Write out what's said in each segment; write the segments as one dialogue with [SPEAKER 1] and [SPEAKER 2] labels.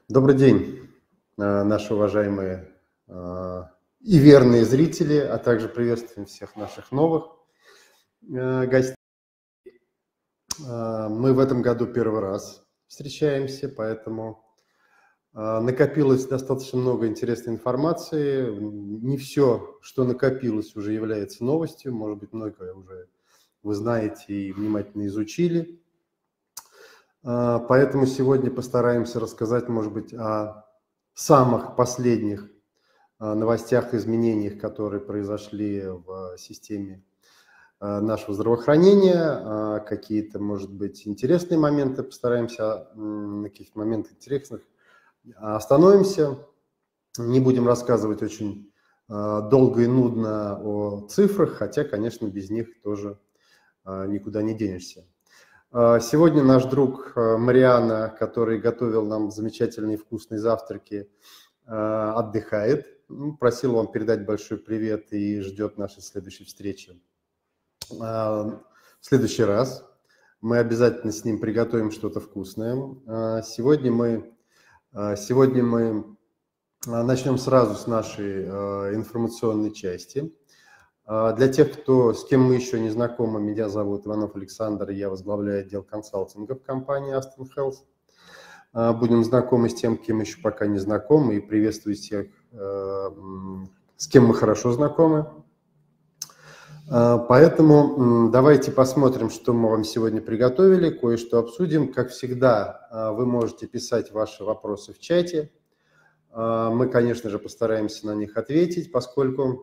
[SPEAKER 1] Добрый день, наши уважаемые и верные зрители, а также приветствуем всех наших новых гостей. Мы в этом году первый раз встречаемся, поэтому накопилось достаточно много интересной информации. Не все, что накопилось, уже является новостью. Может быть, многое уже вы знаете и внимательно изучили. Поэтому сегодня постараемся рассказать, может быть, о самых последних новостях, изменениях, которые произошли в системе нашего здравоохранения, какие-то, может быть, интересные моменты, постараемся на каких-то моментах интересных остановимся, не будем рассказывать очень долго и нудно о цифрах, хотя, конечно, без них тоже никуда не денешься. Сегодня наш друг Мариана, который готовил нам замечательные вкусные завтраки, отдыхает. Просил вам передать большой привет и ждет нашей следующей встречи. В следующий раз мы обязательно с ним приготовим что-то вкусное. Сегодня мы начнем сразу с нашей информационной части. Для тех, с кем мы еще не знакомы, меня зовут Иванов Александр, я возглавляю отдел консалтинга в компании Aston Health. Будем знакомы с тем, кем еще пока не знакомы, и приветствую тех, с кем мы хорошо знакомы. Поэтому давайте посмотрим, что мы вам сегодня приготовили, кое-что обсудим. Как всегда, вы можете писать ваши вопросы в чате. Мы, конечно же, постараемся на них ответить, поскольку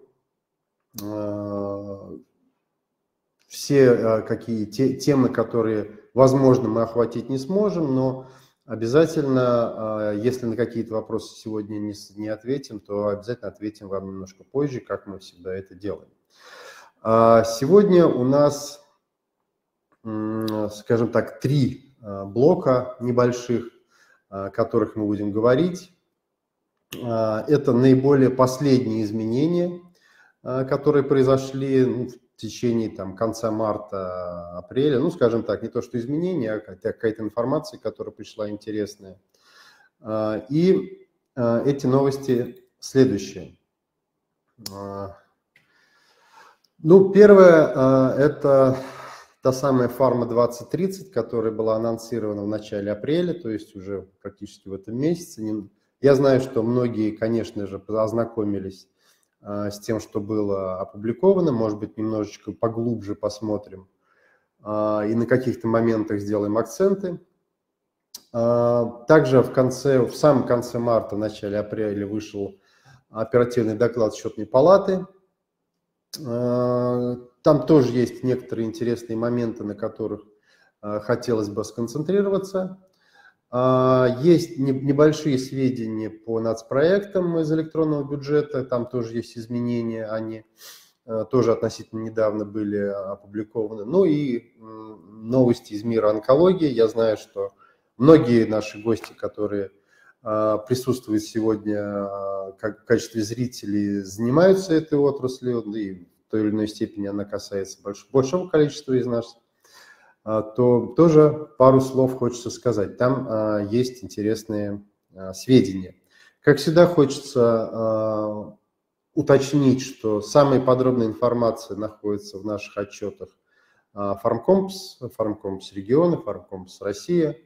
[SPEAKER 1] все темы, которые, возможно, мы охватить не сможем, но обязательно, если на какие-то вопросы сегодня не ответим, то обязательно ответим вам немножко позже, как мы всегда это делаем. Сегодня у нас, скажем так, 3 блока небольших, о которых мы будем говорить. Это наиболее последние изменения, которые произошли в течение конца марта, апреля. Ну, скажем так, не то что изменения, а какая-то информация, которая пришла интересная. И эти новости следующие. Ну, первое, это та самая Pharma 2030, которая была анонсирована в начале апреля, то есть уже практически в этом месяце. Я знаю, что многие, конечно же, ознакомились с тем, что было опубликовано, может быть, немножечко поглубже посмотрим и на каких-то моментах сделаем акценты. Также в самом конце марта, в начале апреля вышел оперативный доклад Счетной палаты. Там тоже есть некоторые интересные моменты, на которых хотелось бы сконцентрироваться. Есть небольшие сведения по нацпроектам из электронного бюджета, там тоже есть изменения, они тоже относительно недавно были опубликованы. Ну и новости из мира онкологии. Я знаю, что многие наши гости, которые присутствуют сегодня в качестве зрителей, занимаются этой отраслью, да и в той или иной степени она касается большого количества из нас, то тоже пару слов хочется сказать. Там есть интересные сведения. Как всегда, хочется уточнить, что самая подробная информация находится в наших отчетах Фармкомпс регионы, Фармкомпс Россия.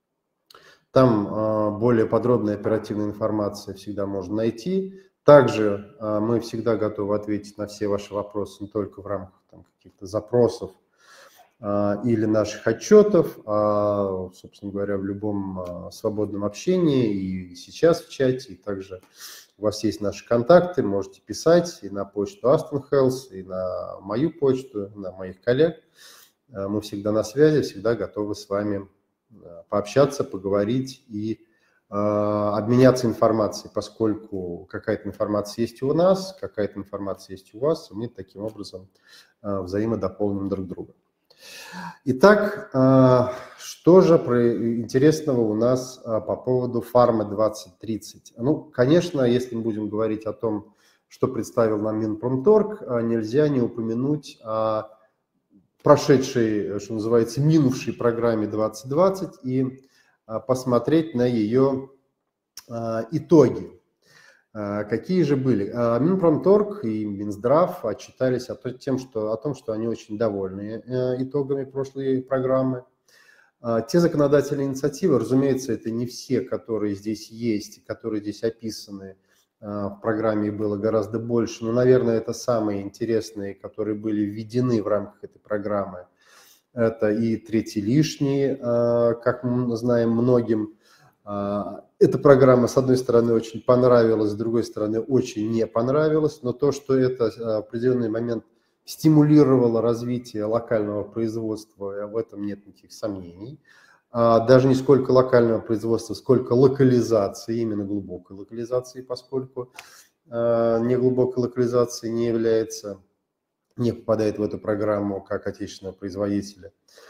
[SPEAKER 1] Там более подробная оперативная информация всегда можно найти. Также мы всегда готовы ответить на все ваши вопросы не только в рамках каких-то запросов или наших отчетов, а, собственно говоря, в любом свободном общении, и сейчас в чате, и также у вас есть наши контакты, можете писать и на почту Aston Health, и на мою почту, на моих коллег. Мы всегда на связи, всегда готовы с вами пообщаться, поговорить и обменяться информацией, поскольку какая-то информация есть у нас, какая-то информация есть у вас, и мы таким образом взаимодополним друг друга. Итак, что же интересного у нас по поводу Pharma 2030? Ну, конечно, если мы будем говорить о том, что представил нам Минпромторг, нельзя не упомянуть о прошедшей, что называется, минувшей программе 2020 и посмотреть на ее Итоги. Какие же были? Минпромторг и Минздрав отчитались о том, что они очень довольны итогами прошлой программы. Те законодательные инициативы, разумеется, это не все, которые здесь есть, которые здесь описаны. В программе было гораздо больше, но, наверное, это самые интересные, которые были введены в рамках этой программы. Это и третий лишний, как мы знаем многим. Эта программа, с одной стороны, очень понравилась, с другой стороны, очень не понравилась, но то, что это в определенный момент стимулировало развитие локального производства, в этом нет никаких сомнений. Даже не сколько локального производства, сколько локализации, именно глубокой локализации, поскольку неглубокой локализации не попадает в эту программу как отечественного производителя.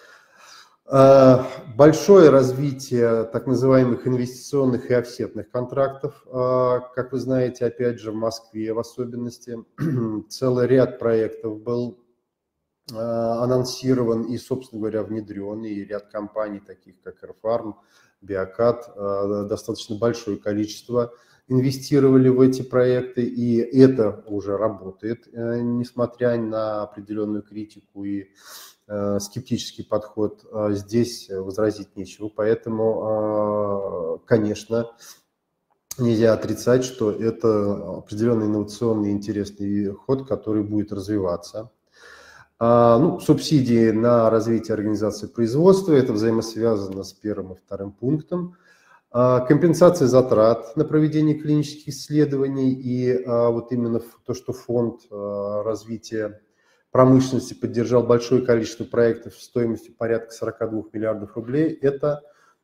[SPEAKER 1] Большое развитие так называемых инвестиционных и офсетных контрактов, как вы знаете, опять же в Москве в особенности, целый ряд проектов был анонсирован и, собственно говоря, внедрен, и ряд компаний, таких как Airfarm, Биокат, достаточно большое количество инвестировали в эти проекты, и это уже работает, несмотря на определенную критику и скептический подход, здесь возразить нечего. Поэтому, конечно, нельзя отрицать, что это определенный инновационный интересный ход, который будет развиваться. Субсидии на развитие организации производства, это взаимосвязано с первым и вторым пунктом. Компенсация затрат на проведение клинических исследований и вот именно то, что фонд развития промышленности поддержал большое количество проектов стоимостью порядка 42 миллиардов рублей, это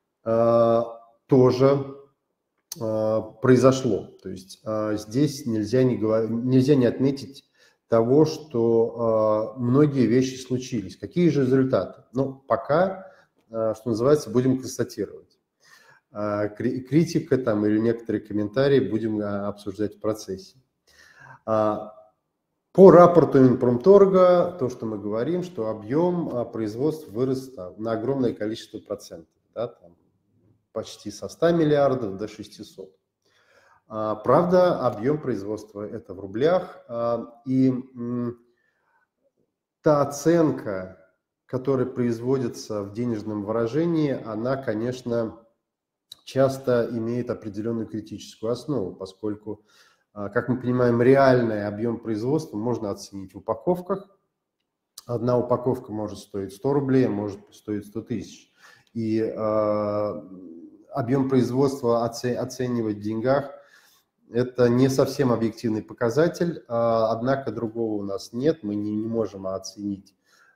[SPEAKER 1] тоже произошло. То есть здесь нельзя не отметить того, что многие вещи случились. Какие же результаты? Пока, что называется, будем констатировать. Критика там или некоторые комментарии будем обсуждать в процессе. По рапорту Минпромторга, то, что мы говорим, что объем производств вырос на огромное количество процентов, да, там, почти со 100 миллиардов до 600. Правда, объем производства это в рублях, и та оценка, которая производится в денежном выражении, она, конечно, часто имеет определенную критическую основу, поскольку, как мы понимаем, реальный объем производства можно оценить в упаковках. Одна упаковка может стоить 100 рублей, может стоить 100 тысяч. И объем производства оценивать в деньгах – это не совсем объективный показатель, однако другого у нас нет, мы не можем оценить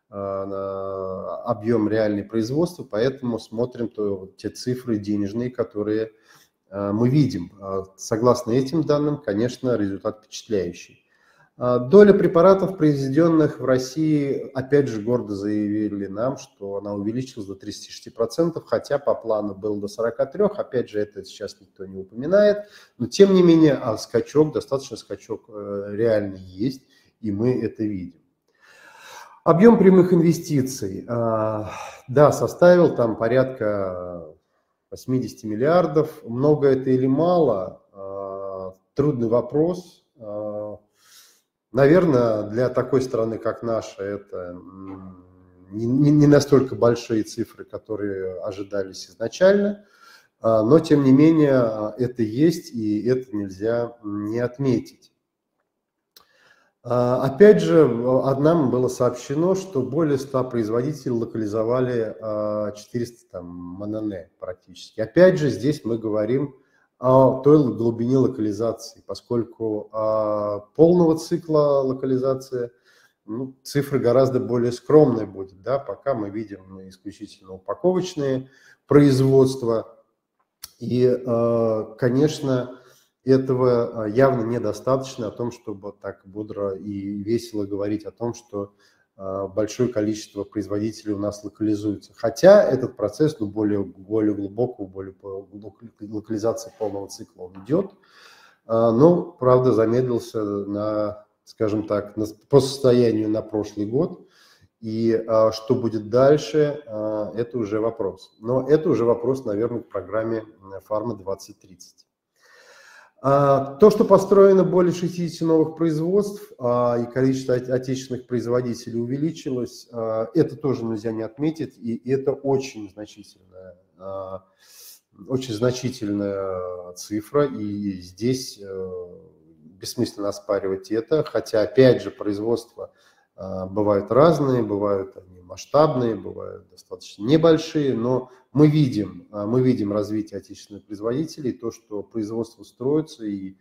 [SPEAKER 1] объем реального производства, поэтому смотрим те цифры денежные, которые мы видим. Согласно этим данным, конечно, результат впечатляющий. Доля препаратов, произведенных в России, опять же, гордо заявили нам, что она увеличилась до 36%, хотя по плану было до 43%. Опять же, это сейчас никто не упоминает. Но, тем не менее, достаточно скачок реальный есть, и мы это видим. Объем прямых инвестиций, да, составил там порядка 80 миллиардов. Много это или мало? Трудный вопрос. Наверное, для такой страны, как наша, это не настолько большие цифры, которые ожидались изначально, но, тем не менее, это есть, и это нельзя не отметить. Опять же, нам было сообщено, что более 100 производителей локализовали 400 МНН практически. Опять же, здесь мы говорим о той глубине локализации, поскольку полного цикла локализации цифры гораздо более скромные будет. Да? Пока мы видим исключительно упаковочные производства. И, конечно, этого явно недостаточно о том, чтобы так бодро и весело говорить о том, что большое количество производителей у нас локализуется. Хотя этот процесс более глубокого, более локализации полного цикла он идет, но, правда, замедлился скажем так, по состоянию на прошлый год. И что будет дальше, это уже вопрос. Но это уже вопрос, наверное, к программе «Фарма 2030». То, что построено более 60 новых производств и количество отечественных производителей увеличилось, это тоже нельзя не отметить, и это очень значительная цифра, и здесь бессмысленно оспаривать это, хотя, опять же, производства бывают разные, бывают они масштабные, бывают достаточно небольшие, но мы видим развитие отечественных производителей, то, что производство строится, и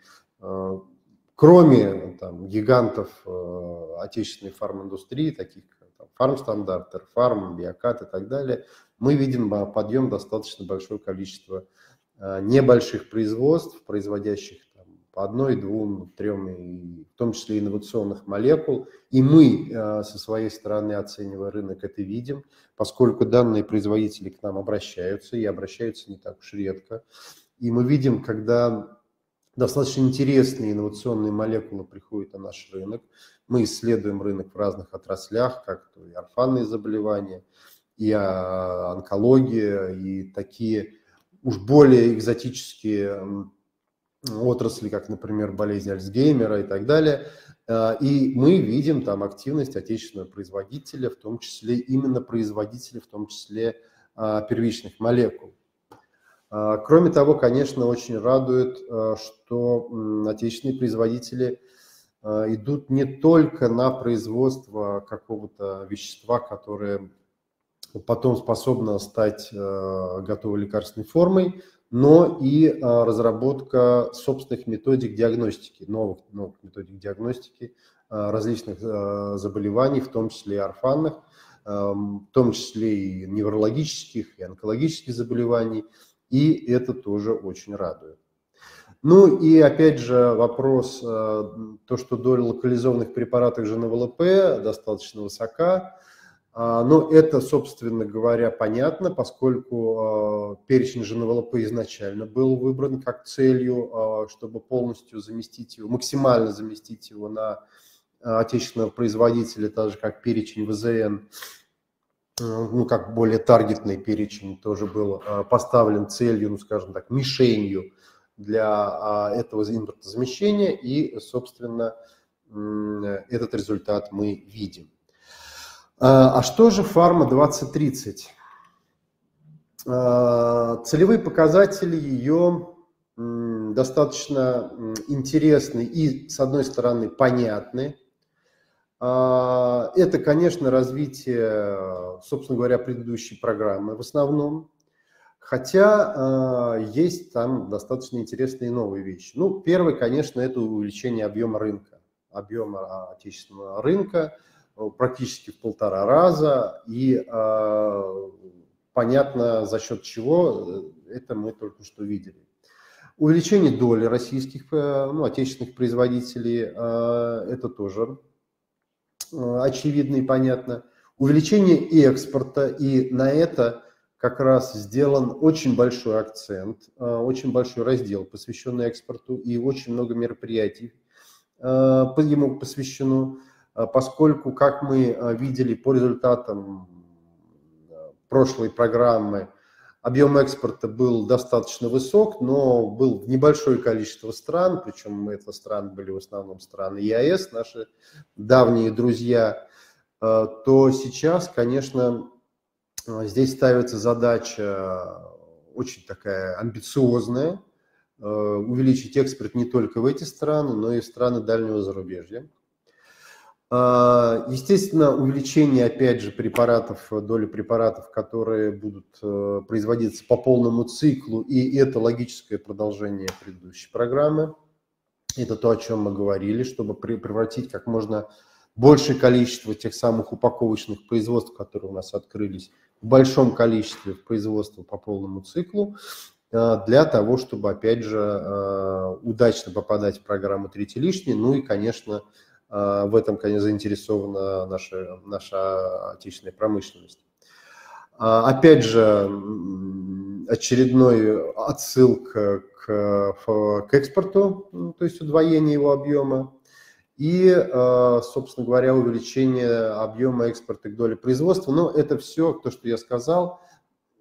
[SPEAKER 1] кроме гигантов отечественной фарминдустрии, таких как Фармстандарт, Эрфарм, Биокат и так далее, мы видим подъем достаточно большое количества небольших производств, производящих по одной, двум, трем, в том числе инновационных молекул. И мы со своей стороны, оценивая рынок, это видим, поскольку данные производители к нам обращаются, и обращаются не так уж редко. И мы видим, когда достаточно интересные инновационные молекулы приходят на наш рынок, мы исследуем рынок в разных отраслях, как и орфанные заболевания, и онкология, и такие уж более экзотические отрасли, как, например, болезнь Альцгеймера и так далее. И мы видим там активность отечественного производителя, в том числе именно производителя, в том числе первичных молекул. Кроме того, конечно, очень радует, что отечественные производители идут не только на производство какого-то вещества, которое потом способно стать готовой лекарственной формой, но и разработка собственных методик диагностики, новых методик диагностики различных заболеваний, в том числе и орфанных, в том числе и неврологических, и онкологических заболеваний, и это тоже очень радует. Ну и опять же вопрос, то, что доля локализованных препаратов ЖНВЛП достаточно высока. Но это, собственно говоря, понятно, поскольку перечень ЖНВЛП изначально был выбран как целью, чтобы полностью заместить его, максимально заместить его на отечественного производителя, так же как перечень ВЗН, ну как более таргетный перечень тоже был поставлен целью, ну скажем так, мишенью для этого импортозамещения, и, собственно, этот результат мы видим. А что же Фарма 2030? Целевые показатели ее достаточно интересны и, с одной стороны, понятны. Это, конечно, развитие, собственно говоря, предыдущей программы в основном, хотя есть там достаточно интересные новые вещи. Ну, первый, конечно, это увеличение объема рынка, объема отечественного рынка, практически в 1,5 раза, и понятно, за счет чего, это мы только что видели. Увеличение доли российских, отечественных производителей, это тоже очевидно и понятно. Увеличение экспорта, и на это как раз сделан очень большой акцент, очень большой раздел, посвященный экспорту, и очень много мероприятий ему посвящено. Поскольку, как мы видели по результатам прошлой программы, объем экспорта был достаточно высок, но был в небольшое количество стран, причем это страны были в основном страны ЕАЭС, наши давние друзья, то сейчас, конечно, здесь ставится задача очень такая амбициозная, увеличить экспорт не только в эти страны, но и в страны дальнего зарубежья. Естественно, увеличение, опять же, препаратов, доли препаратов, которые будут производиться по полному циклу, и это логическое продолжение предыдущей программы. Это то, о чем мы говорили, чтобы превратить как можно большее количество тех самых упаковочных производств, которые у нас открылись, в большом количестве в производство по полному циклу, для того, чтобы, опять же, удачно попадать в программу «Третий лишний», ну и, конечно, в этом, конечно, заинтересована наша отечественная промышленность. Опять же, очередной отсылка к экспорту, то есть удвоение его объема, и, собственно говоря, увеличение объема экспорта к доле производства. Но это все, то, что я сказал,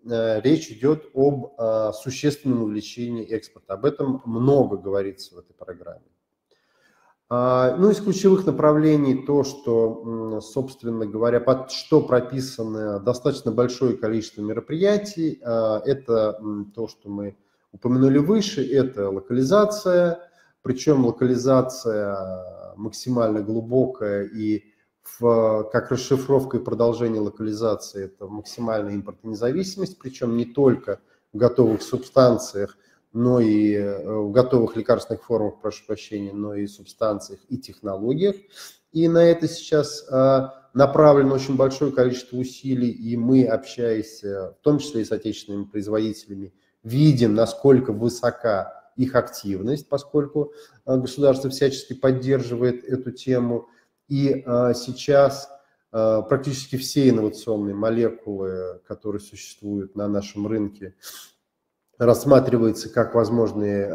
[SPEAKER 1] речь идет об существенном увеличении экспорта. Об этом много говорится в этой программе. Ну, из ключевых направлений то, что, собственно говоря, под что прописано достаточно большое количество мероприятий. Это то, что мы упомянули выше, это локализация, причем локализация максимально глубокая и как расшифровка и продолжение локализации это максимальная импортонезависимость, причем не только в готовых субстанциях, но и в готовых лекарственных формах, прошу прощения, но и субстанциях и технологиях. И на это сейчас направлено очень большое количество усилий, и мы, общаясь в том числе и с отечественными производителями, видим, насколько высока их активность, поскольку государство всячески поддерживает эту тему. И сейчас практически все инновационные молекулы, которые существуют на нашем рынке, рассматриваются как возможные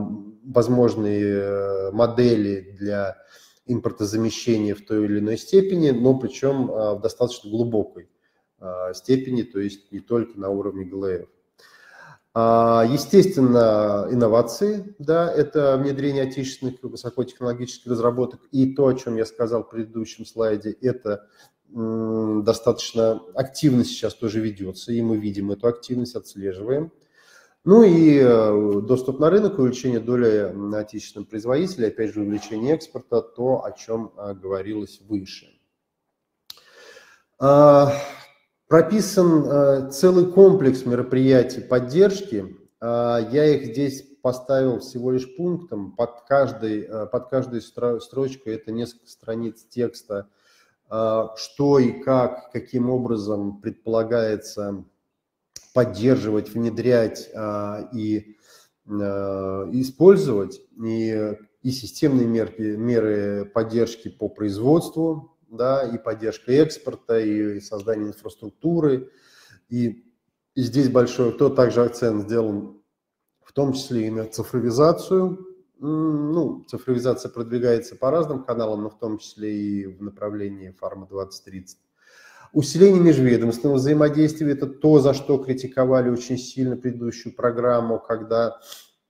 [SPEAKER 1] модели для импортозамещения в той или иной степени, но причем в достаточно глубокой степени, то есть не только на уровне ГЛФ. Естественно, инновации, да, это внедрение отечественных высокотехнологических разработок. И то, о чем я сказал в предыдущем слайде, это достаточно активно сейчас тоже ведется, и мы видим эту активность, отслеживаем. Ну и доступ на рынок, увеличение доли отечественных производителей, опять же, увеличение экспорта, то, о чем говорилось выше. Прописан целый комплекс мероприятий поддержки. Я их здесь поставил всего лишь пунктом. Под каждой строчкой это несколько страниц текста, что и как, каким образом предполагается поддерживать, внедрять и использовать. И системные меры поддержки по производству, да, и поддержка экспорта, и создание инфраструктуры. И здесь также акцент сделан в том числе и на цифровизацию. Ну, цифровизация продвигается по разным каналам, но в том числе и в направлении Фарма-2030. Усиление межведомственного взаимодействия – это то, за что критиковали очень сильно предыдущую программу, когда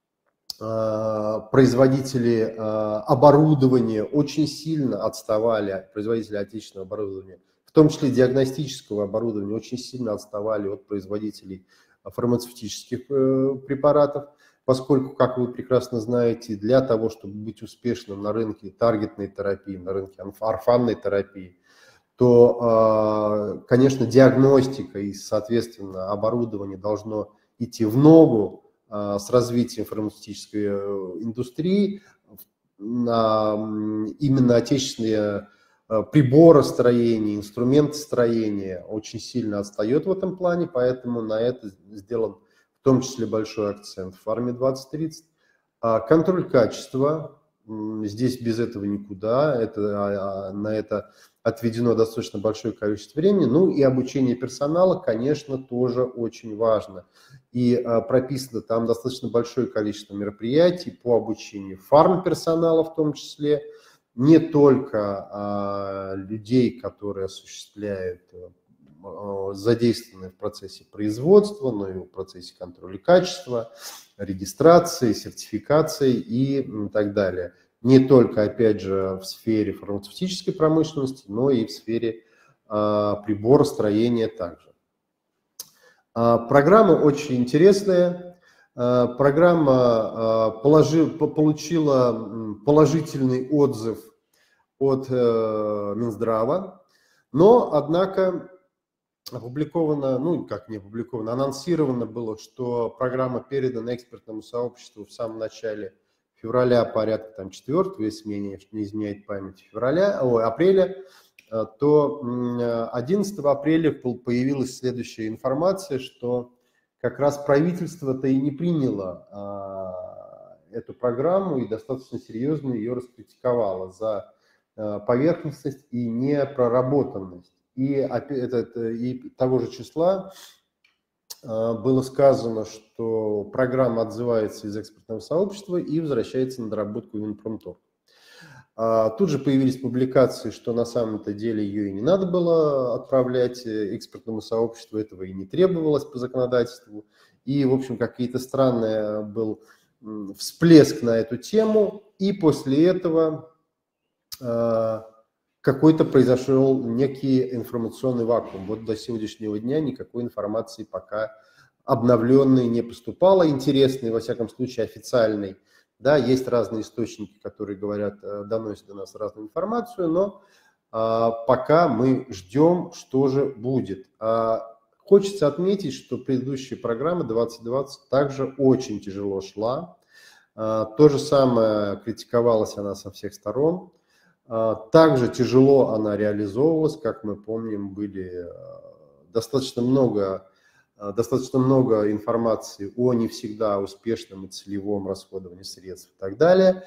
[SPEAKER 1] производители оборудования очень сильно отставали, производители отечественного оборудования, в том числе диагностического оборудования, очень сильно отставали от производителей фармацевтических препаратов, поскольку, как вы прекрасно знаете, для того, чтобы быть успешным на рынке таргетной терапии, на рынке орфанной терапии, то, конечно, диагностика и, соответственно, оборудование должно идти в ногу с развитием фармацевтической индустрии. Именно отечественные приборостроение, инструментостроение очень сильно отстает в этом плане, поэтому на это сделан в том числе большой акцент в Фарме-2030. Контроль качества, здесь без этого никуда, на это отведено достаточно большое количество времени. Ну и обучение персонала, конечно, тоже очень важно. И прописано там достаточно большое количество мероприятий по обучению фармперсонала в том числе, не только людей, которые осуществляют, задействованы в процессе производства, но и в процессе контроля качества, регистрации, сертификации и так далее. Не только, опять же, в сфере фармацевтической промышленности, но и в сфере приборостроения также. Программа очень интересная. Программа получила положительный отзыв от Минздрава, но, однако, опубликовано, ну как не опубликовано, анонсировано было, что программа передана экспертному сообществу в самом начале февраля, порядка там 4, если мне не изменяет память, апреля, то 11 апреля появилась следующая информация, что как раз правительство-то и не приняло эту программу и достаточно серьезно ее раскритиковало за поверхностность и непроработанность. И того же числа было сказано, что программа отзывается из экспертного сообщества и возвращается на доработку Минпромторг. Тут же появились публикации, что на самом-то деле ее и не надо было отправлять экспертному сообществу, этого и не требовалось по законодательству. И, в общем, какие-то странные был всплеск на эту тему, и после этого какой-то произошел некий информационный вакуум. Вот до сегодняшнего дня никакой информации пока обновленной не поступало, интересной, во всяком случае, официальной. Да, есть разные источники, которые говорят, доносят до нас разную информацию, но пока мы ждем, что же будет. Хочется отметить, что предыдущая программа 2020 также очень тяжело шла. То же самое, критиковалась она со всех сторон. Также тяжело она реализовывалась, как мы помним, были достаточно много информации о не всегда успешном и целевом расходовании средств и так далее.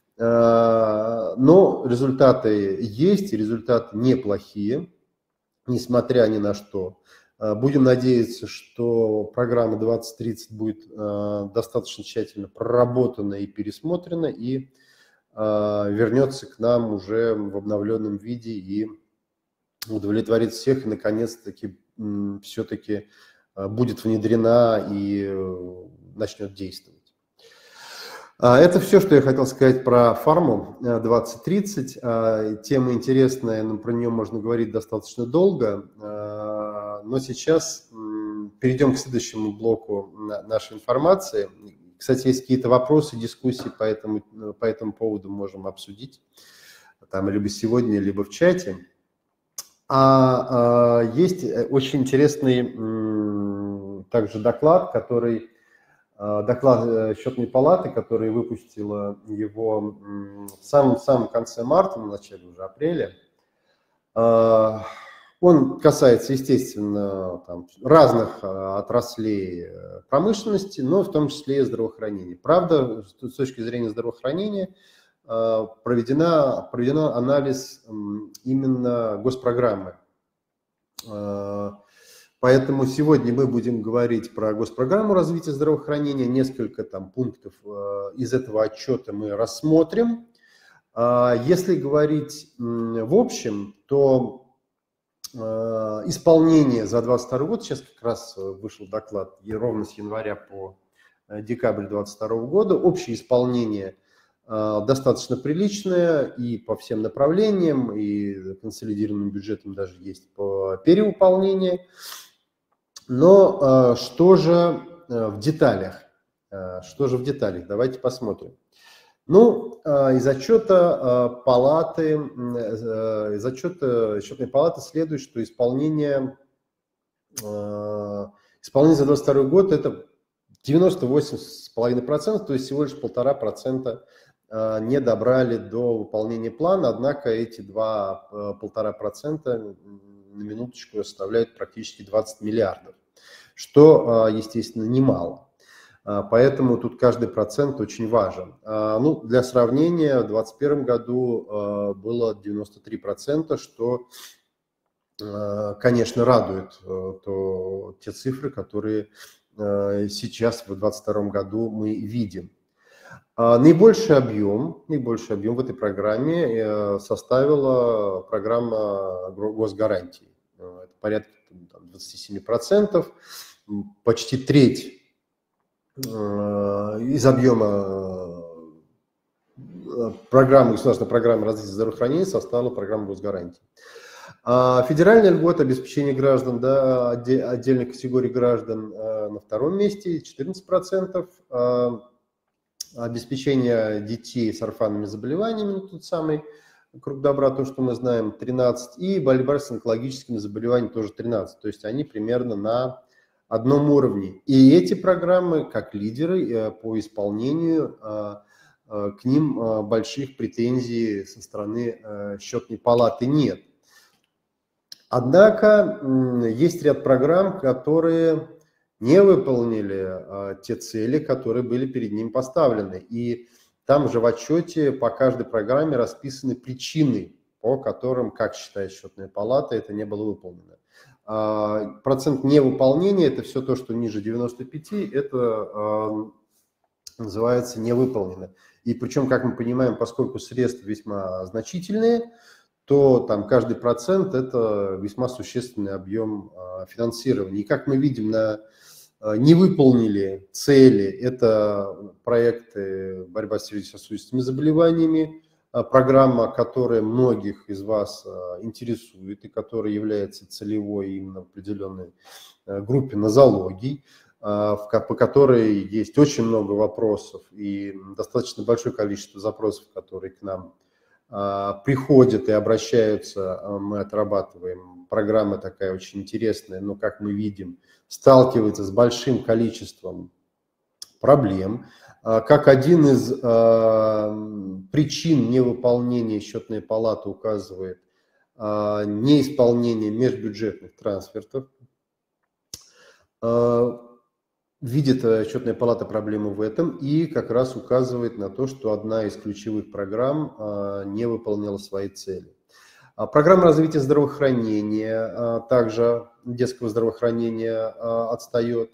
[SPEAKER 1] Но результаты есть, и результаты неплохие, несмотря ни на что. Будем надеяться, что программа 2030 будет достаточно тщательно проработана и пересмотрена, и вернется к нам уже в обновленном виде и удовлетворит всех, и наконец-таки все-таки будет внедрена и начнет действовать. Это все, что я хотел сказать про фарму 2030. Тема интересная, но про нее можно говорить достаточно долго. Но сейчас перейдем к следующему блоку нашей информации. Кстати, есть какие-то вопросы, дискуссии по этому поводу можем обсудить. Там либо сегодня, либо в чате. Есть очень интересный также доклад Счетной палаты, который выпустила его в самом конце марта, в начале уже апреля. Он касается, естественно, разных отраслей промышленности, но в том числе и здравоохранения. Правда, с точки зрения здравоохранения проведен анализ именно госпрограммы. Поэтому сегодня мы будем говорить про госпрограмму развития здравоохранения. Несколько пунктов из этого отчета мы рассмотрим. Если говорить в общем, то исполнение за 2022 год, сейчас как раз вышел доклад ровно с января по декабрь 2022 года, общее исполнение достаточно приличное и по всем направлениям, и консолидированным бюджетом даже есть по перевыполнению. Но что же в деталях? Давайте посмотрим. Из отчета Счетной палаты следует, что исполнение за 2022 год это 98,5%, то есть всего лишь 1,5% не добрали до выполнения плана, однако эти 1,5% на минуточку составляют практически 20 миллиардов, что, естественно, немало. Поэтому тут каждый процент очень важен. Для сравнения, в 2021 году было 93%, что, конечно, радует те цифры, которые сейчас в 2022 году мы видим. Наибольший объем в этой программе составила программа госгарантий. Это порядка 27%, почти треть из объема государственной программы развития здравоохранения составила программа госгарантий. Федеральная льгота обеспечения граждан, отдельных категорий граждан на втором месте, 14%. Обеспечение детей с орфанными заболеваниями, тот самый круг добра, то, что мы знаем, 13%. И борьба с онкологическими заболеваниями тоже 13%. То есть они примерно на одном уровне. И эти программы, как лидеры по исполнению, к ним больших претензий со стороны Счетной палаты нет. Однако есть ряд программ, которые не выполнили те цели, которые были перед ним поставлены. И там же в отчете по каждой программе расписаны причины, по которым, как считает Счетная палата, это не было выполнено. Процент невыполнения – это все то, что ниже 95, это называется не выполнено. И причем, как мы понимаем, поскольку средства весьма значительные, то там каждый процент – это весьма существенный объем финансирования. И как мы видим, не выполнили цели. Это проекты борьба с сердечно-сосудистыми заболеваниями, программа, которая многих из вас интересует и которая является целевой именно в определенной группе нозологий, по которой есть очень много вопросов и достаточно большое количество запросов, которые к нам приходят и обращаются, мы отрабатываем. Программа такая очень интересная, но, как мы видим, сталкивается с большим количеством проблем. Как один из причин невыполнения счетная палата указывает неисполнение межбюджетных трансфертов. Видит счетная палата проблему в этом и как раз указывает на то, что одна из ключевых программ не выполнила свои цели. Программа развития здравоохранения, также детского здравоохранения отстает.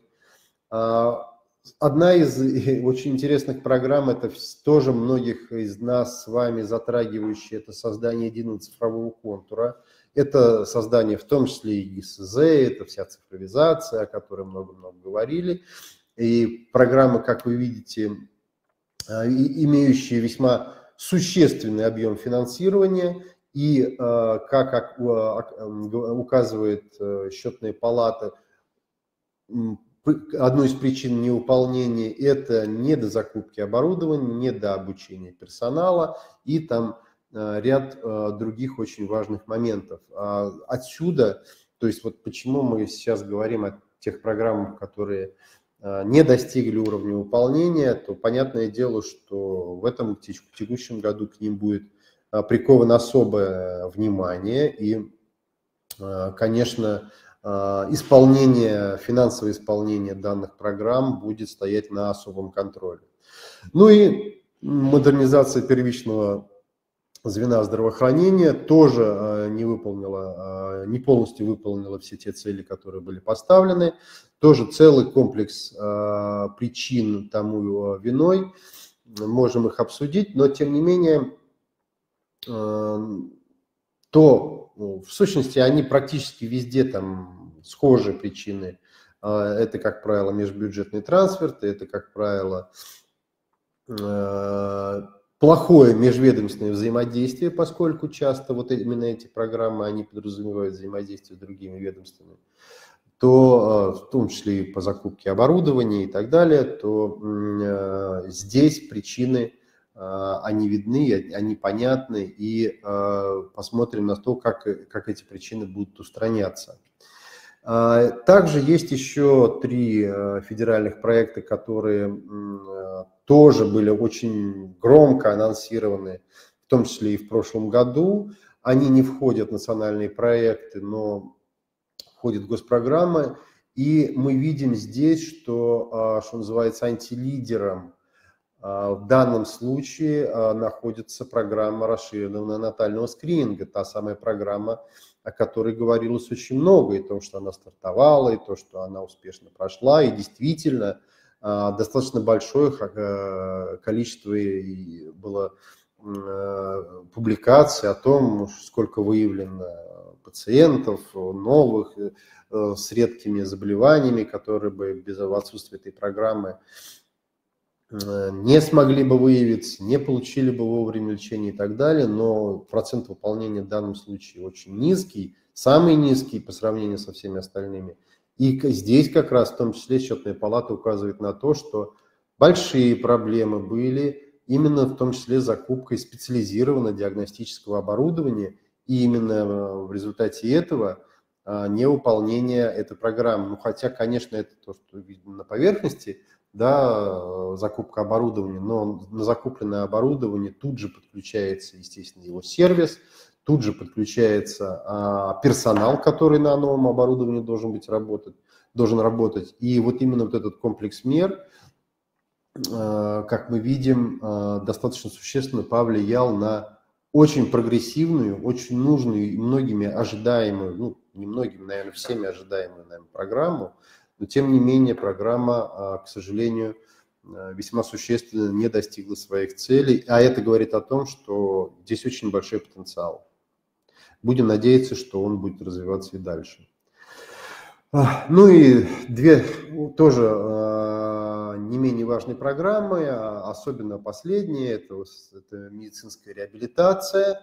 [SPEAKER 1] Одна из очень интересных программ, это тоже многих из нас с вами затрагивающая, это создание единого цифрового контура. Это создание в том числе и ГИСЗ, это вся цифровизация, о которой много-много говорили. И программа, как вы видите, имеющая весьма существенный объем финансирования. И, как указывает счетная палата, одной из причин невыполнения – это недозакупки оборудования, недообучение персонала и там ряд других очень важных моментов. Отсюда, то есть вот почему мы сейчас говорим о тех программах, которые не достигли уровня выполнения, то понятное дело, что в этом текущем году к ним будет приковано особое внимание и, конечно, финансовое исполнение данных программ будет стоять на особом контроле. Ну и модернизация первичного звена здравоохранения тоже не полностью выполнила все те цели, которые были поставлены. Тоже целый комплекс причин тому виной. Можем их обсудить, но тем не менее, в сущности, они практически везде там схожие причины. Это, как правило, межбюджетные трансферты, это, как правило, плохое межведомственное взаимодействие, поскольку часто вот именно эти программы, они подразумевают взаимодействие с другими ведомствами, то в том числе и по закупке оборудования и так далее, то здесь причины, они видны, они понятны, и посмотрим на то, как эти причины будут устраняться. Также есть еще 3 федеральных проекта, которые тоже были очень громко анонсированы, в том числе и в прошлом году. Они не входят в национальные проекты, но входят в госпрограммы. И мы видим здесь, что называется, антилидером в данном случае находится программа расширенного натального скрининга, та самая программа, о которой говорилось очень много, и то, что она стартовала, и то, что она успешно прошла, и действительно достаточно большое количество было публикаций о том, сколько выявлено пациентов новых с редкими заболеваниями, которые бы без отсутствия этой программы не смогли бы выявиться, не получили бы вовремя лечения и так далее, но процент выполнения в данном случае очень низкий, самый низкий по сравнению со всеми остальными. И здесь как раз в том числе счетная палата указывает на то, что большие проблемы были именно в том числе с закупкой специализированного диагностического оборудования, и именно в результате этого невыполнение этой программы. Ну, хотя, конечно, это то, что видно на поверхности, да, закупка оборудования, но на закупленное оборудование тут же подключается, естественно, его сервис, тут же подключается персонал, который на новом оборудовании должен работать. И вот именно вот этот комплекс мер, как мы видим, достаточно существенно повлиял на очень прогрессивную, очень нужную и многими ожидаемую, ну, не многими, наверное, всеми ожидаемую, программу. Но, тем не менее, программа, к сожалению, весьма существенно не достигла своих целей, а это говорит о том, что здесь очень большой потенциал. Будем надеяться, что он будет развиваться и дальше. Ну и две тоже не менее важные программы, особенно последняя, это медицинская реабилитация.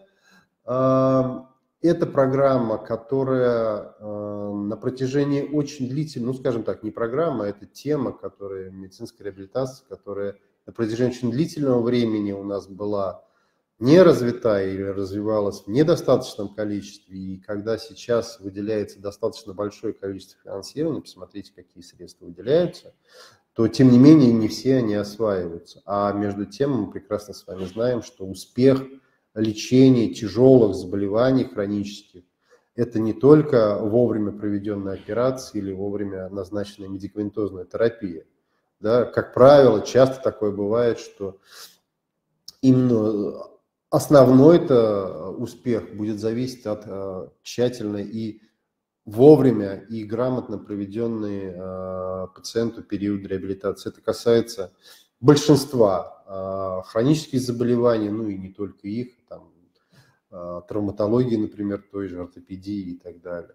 [SPEAKER 1] Это программа, которая на протяжении очень длительного, ну скажем так, не программа, а это тема, которая медицинская реабилитация, которая на протяжении очень длительного времени у нас была не развита или развивалась в недостаточном количестве, и когда сейчас выделяется достаточно большое количество финансирования, посмотрите, какие средства выделяются, то, тем не менее, не все они осваиваются. А между тем мы прекрасно с вами знаем, что успех лечения тяжелых заболеваний хронических – это не только вовремя проведенная операция или вовремя назначенная медикаментозная терапия. Да, как правило, часто такое бывает, что именно основной-то успех будет зависеть от тщательной и вовремя и грамотно проведенный пациенту период реабилитации. Это касается большинства хронических заболеваний, ну и не только их, там, травматологии, например, той же ортопедии и так далее.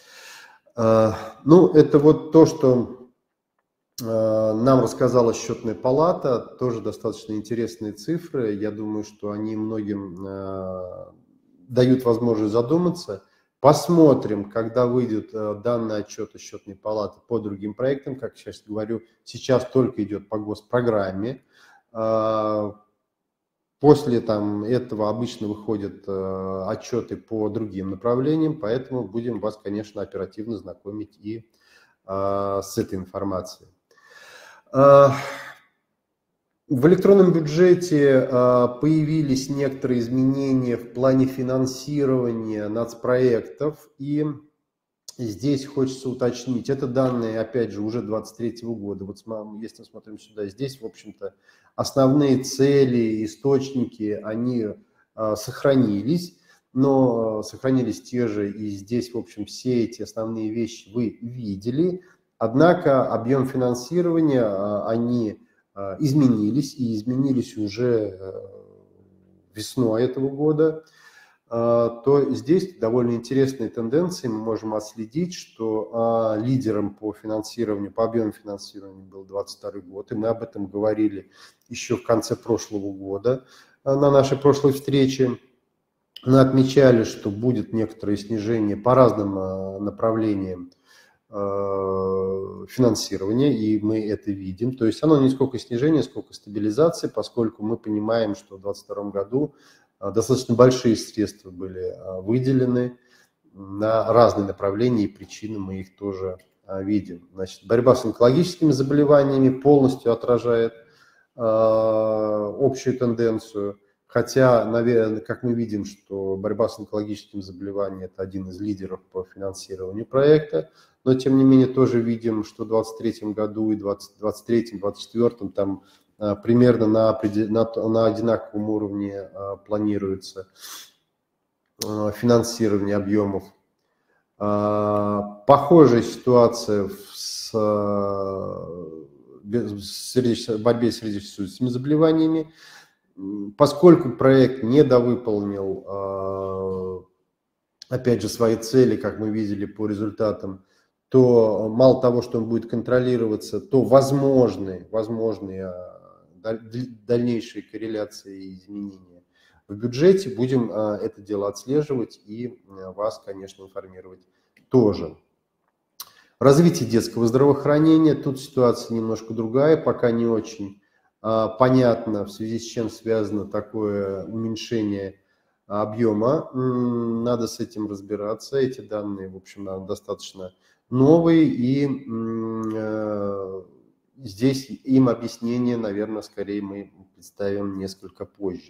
[SPEAKER 1] Ну, это вот то, что нам рассказала счетная палата, тоже достаточно интересные цифры. Я думаю, что они многим дают возможность задуматься. Посмотрим, когда выйдет данный отчет из счетной палаты по другим проектам. Как сейчас говорю, сейчас только идет по госпрограмме. После этого обычно выходят отчеты по другим направлениям, поэтому будем вас, конечно, оперативно знакомить и с этой информацией. В электронном бюджете появились некоторые изменения в плане финансирования нацпроектов, и здесь хочется уточнить, это данные, опять же, уже 2023 года. Вот если мы смотрим сюда, здесь, в общем-то, основные цели, источники, они сохранились, но сохранились те же, и здесь, в общем, все эти основные вещи вы видели. Однако объем финансирования, они изменились, и изменились уже весной этого года, то здесь довольно интересные тенденции мы можем отследить, что лидером по финансированию, по объему финансирования был 2022 год, и мы об этом говорили еще в конце прошлого года на нашей прошлой встрече. Мы отмечали, что будет некоторое снижение по разным направлениям финансирования, и мы это видим. То есть оно не сколько снижение, сколько стабилизация, поскольку мы понимаем, что в 2022 году достаточно большие средства были выделены на разные направления, и причины мы их тоже видим. Значит, борьба с онкологическими заболеваниями полностью отражает общую тенденцию. Хотя, наверное, как мы видим, что борьба с онкологическими заболеваниями – это один из лидеров по финансированию проекта, но тем не менее тоже видим, что в 2023 году и 2023-2024 там примерно на одинаковом уровне планируется финансирование объемов. Похожая ситуация в борьбе с сердечно-сосудистыми заболеваниями. Поскольку проект недовыполнил, опять же, свои цели, как мы видели по результатам, то мало того, что он будет контролироваться, то возможны дальнейшие корреляции и изменения в бюджете. Будем это дело отслеживать и вас, конечно, информировать тоже. Развитие детского здравоохранения. Тут ситуация немножко другая, пока не очень понятно, в связи с чем связано такое уменьшение объема. Надо с этим разбираться. Эти данные, в общем, достаточно новые, и здесь им объяснение, наверное, скорее мы представим несколько позже.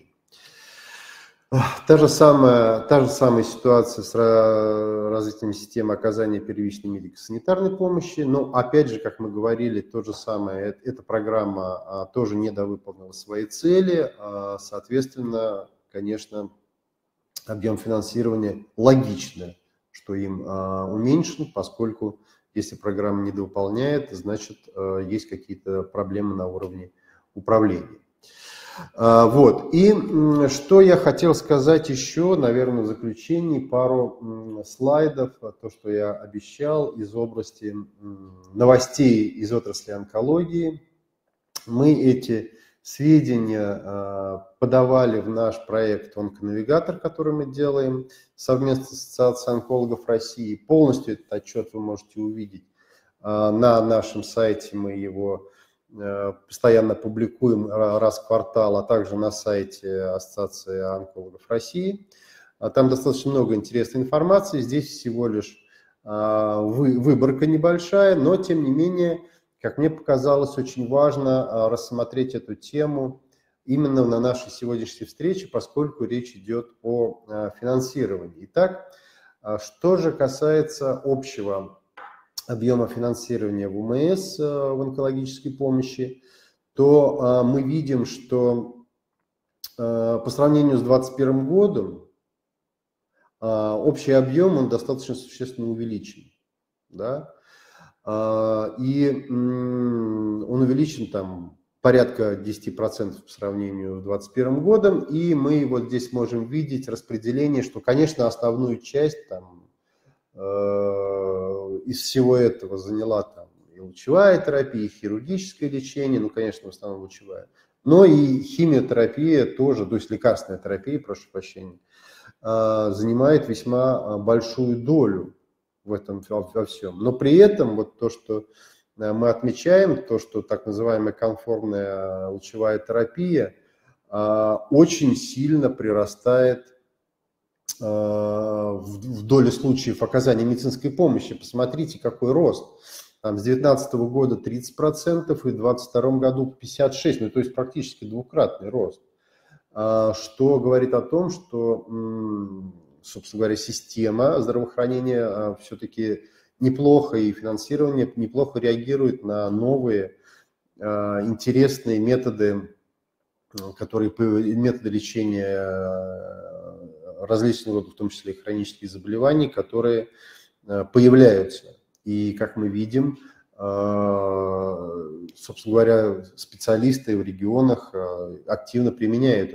[SPEAKER 1] Та же самая ситуация с развитием системы оказания первичной медико-санитарной помощи. Но опять же, как мы говорили, то же самое, эта программа тоже недовыполнила свои цели. Соответственно, конечно, объем финансирования логично, что им уменьшен, поскольку Если программа недовыполняет, значит, есть какие-то проблемы на уровне управления. Вот. И что я хотел сказать еще, наверное, в заключении, пару слайдов, то, что я обещал из области новостей из отрасли онкологии. Мы эти сведения подавали в наш проект «Онконавигатор», который мы делаем совместно с Ассоциацией онкологов России. Полностью этот отчет вы можете увидеть на нашем сайте, мы его постоянно публикуем раз в квартал, а также на сайте Ассоциации онкологов России. Там достаточно много интересной информации, здесь всего лишь выборка небольшая, но тем не менее, как мне показалось, очень важно рассмотреть эту тему именно на нашей сегодняшней встрече, поскольку речь идет о финансировании. Итак, что же касается общего объема финансирования в УМС в онкологической помощи, то мы видим, что по сравнению с 2021 годом общий объем он достаточно существенно увеличен. Да? И он увеличен там порядка 10% по сравнению с 2021 годом. И мы вот здесь можем видеть распределение, что, конечно, основную часть там, из всего этого заняла там и лучевая терапия, и хирургическое лечение, ну, конечно, в основном лучевая, но и химиотерапия тоже, то есть лекарственная терапия, прошу прощения, занимает весьма большую долю в этом во всем. Но при этом вот то, что мы отмечаем, то, что так называемая конформная лучевая терапия очень сильно прирастает в доле случаев оказания медицинской помощи. Посмотрите, какой рост. Там, с 2019 года 30% и в 2022 году 56%, ну, то есть практически двукратный рост. Что говорит о том, что, собственно говоря, система здравоохранения все-таки неплохо и финансирование неплохо реагирует на новые интересные методы, методы лечения различных родов, в том числе и хронических заболеваний, которые появляются. И, как мы видим, собственно говоря, специалисты в регионах активно применяют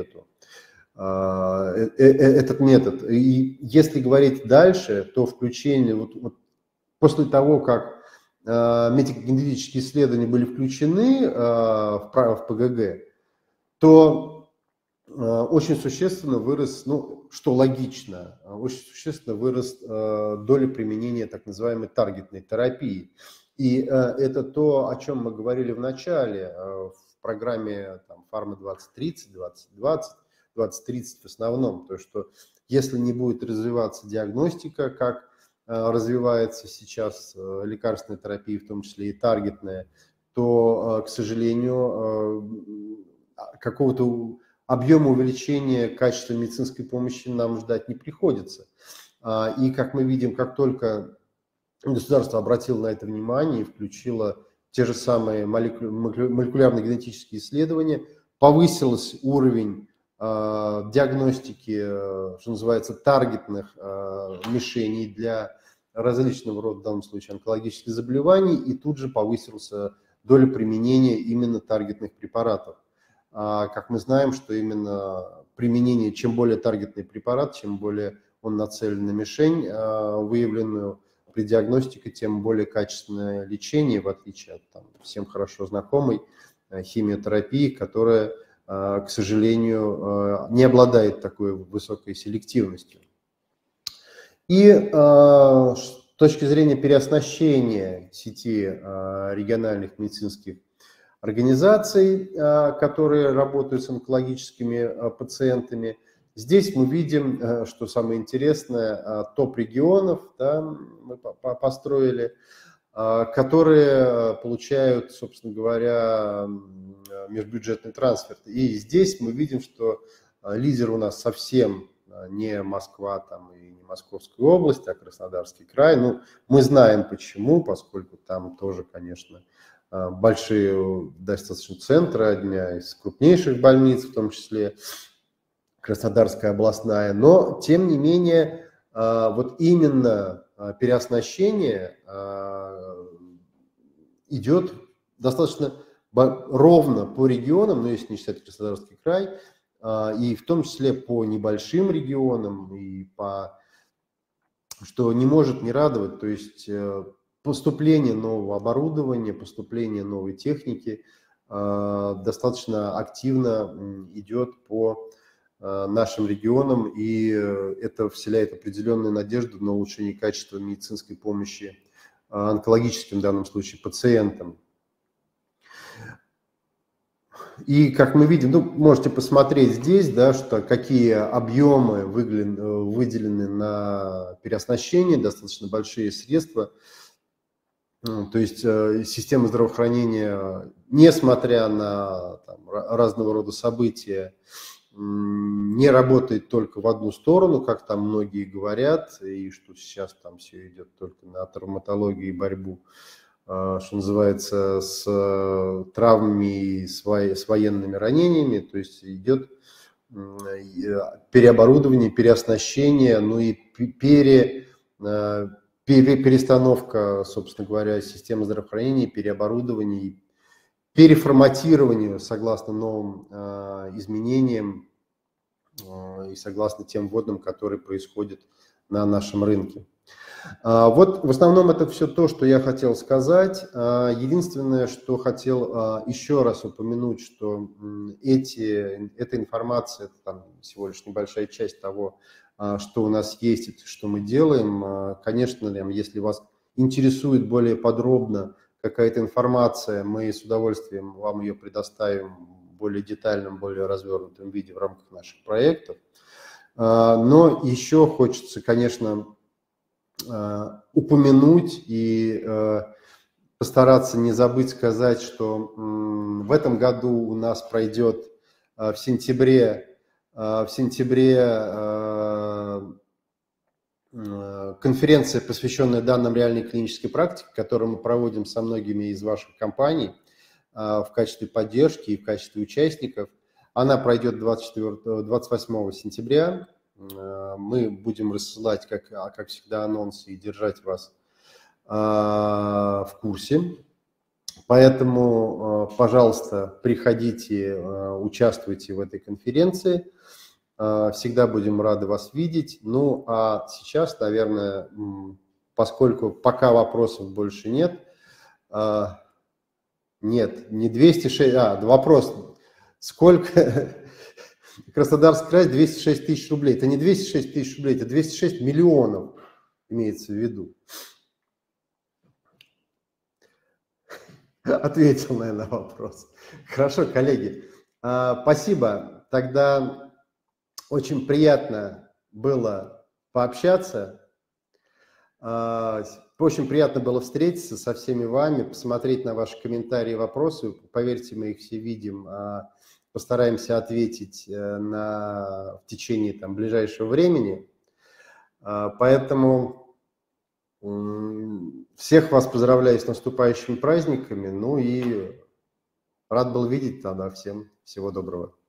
[SPEAKER 1] этот метод. И если говорить дальше, то включение, вот после того, как медико-генетические исследования были включены в ПГГ, то очень существенно вырос, ну, что логично, очень существенно вырос доля применения так называемой таргетной терапии. И это то, о чем мы говорили в начале, в программе Pharma 2030, 2020, 2030 в основном, то, что если не будет развиваться диагностика, как развивается сейчас лекарственная терапия, в том числе и таргетная, то, к сожалению, какого-то объема увеличения качества медицинской помощи нам ждать не приходится. И, как мы видим, как только государство обратило на это внимание и включило те же самые молекулярно-генетические исследования, повысился уровень диагностики, что называется, таргетных мишеней для различного рода, в данном случае, онкологических заболеваний, и тут же повысился доля применения именно таргетных препаратов. Как мы знаем, что именно применение, чем более таргетный препарат, чем более он нацелен на мишень, выявленную при диагностике, тем более качественное лечение, в отличие от всем хорошо знакомой химиотерапии, которая, к сожалению, не обладает такой высокой селективностью. И с точки зрения переоснащения сети региональных медицинских организаций, которые работают с онкологическими пациентами. Здесь мы видим, что самое интересное, топ регионов, да, мы построили, которые получают, собственно говоря, межбюджетный трансфер. И здесь мы видим, что лидер у нас совсем не Москва там, и не Московская область, а Краснодарский край. Ну, мы знаем почему, поскольку там тоже, конечно, большие достаточно центры, одна из крупнейших больниц, в том числе Краснодарская областная, но тем не менее вот именно переоснащение идет достаточно ровно по регионам, но если не считать Краснодарский край, и в том числе по небольшим регионам, и по, что не может не радовать, то есть поступление нового оборудования, поступление новой техники достаточно активно идет по нашим регионам, и это вселяет определенную надежду на улучшение качества медицинской помощи онкологическим, в данном случае, пациентам. И как мы видим, ну, можете посмотреть здесь, да, что какие объемы выделены на переоснащение, достаточно большие средства. То есть система здравоохранения, несмотря на там разного рода события, не работает только в одну сторону, как там многие говорят, и что сейчас там все идет только на травматологию и борьбу, что называется, с травмами и с военными ранениями. То есть идет переоборудование, переоснащение, ну и перестановка, собственно говоря, системы здравоохранения, переоборудование, переформатированию согласно новым изменениям и согласно тем вводным, которые происходят на нашем рынке. Вот в основном это все то, что я хотел сказать. Единственное, что хотел еще раз упомянуть, что эта информация, это там всего лишь небольшая часть того, что у нас есть и что мы делаем. Конечно, если вас интересует более подробно какая-то информация, мы с удовольствием вам ее предоставим в более детальном, более развернутом виде в рамках наших проектов. Но еще хочется, конечно, упомянуть и постараться не забыть сказать, что в этом году у нас пройдет в сентябре конференция, посвященная данным реальной клинической практики, которую мы проводим со многими из ваших компаний в качестве поддержки и в качестве участников. Она пройдет 28 сентября. Мы будем рассылать, как всегда, анонсы и держать вас в курсе. Поэтому, пожалуйста, приходите, участвуйте в этой конференции. Всегда будем рады вас видеть. Ну, а сейчас, наверное, поскольку пока вопросов больше нет, не 206, вопрос, сколько... Краснодарский край 206 тысяч рублей. Это не 206 тысяч рублей, это 206 миллионов имеется в виду. Ответил, наверное, на вопрос. Хорошо, коллеги. Спасибо. Тогда очень приятно было пообщаться. Очень приятно было встретиться со всеми вами, посмотреть на ваши комментарии и вопросы. Поверьте, мы их все видим. Постараемся ответить в течение ближайшего времени. Поэтому всех вас поздравляю с наступающими праздниками. Ну и рад был видеть тогда. Всем всего доброго.